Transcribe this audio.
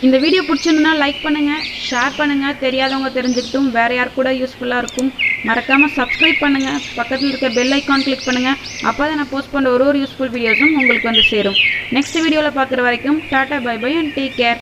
இந்த வீடியோ பிடிச்சிருந்தா லைக் பண்ணுங்கள், ஷேர் பண்ணுங்கள், தெரியாதவங்க தெரிஞ்சுக்கிட்டும் வேறு யார் கூட யூஸ்ஃபுல்லாக இருக்கும். மறக்காமல் சப்ஸ்கிரைப் பண்ணுங்கள், பக்கத்தில் இருக்க பெல் ஐக்கான் கிளிக் பண்ணுங்கள். அப்போ தான் நான் போஸ்ட் பண்ணுற ஒரு யூஸ்ஃபுல் வீடியோஸும் உங்களுக்கு வந்து சேரும். நெக்ஸ்ட் வீடியோவில் பார்க்குற வரைக்கும் டாட்டா bye bye and take care.